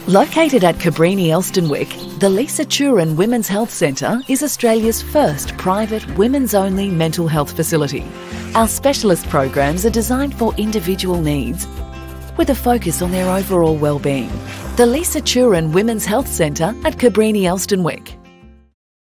Located at Cabrini, Elsternwick, the Thurin Women's Health Centre is Australia's first private women's-only mental health facility. Our specialist programs are designed for individual needs with a focus on their overall wellbeing. The Thurin Women's Health Centre at Cabrini, Elsternwick.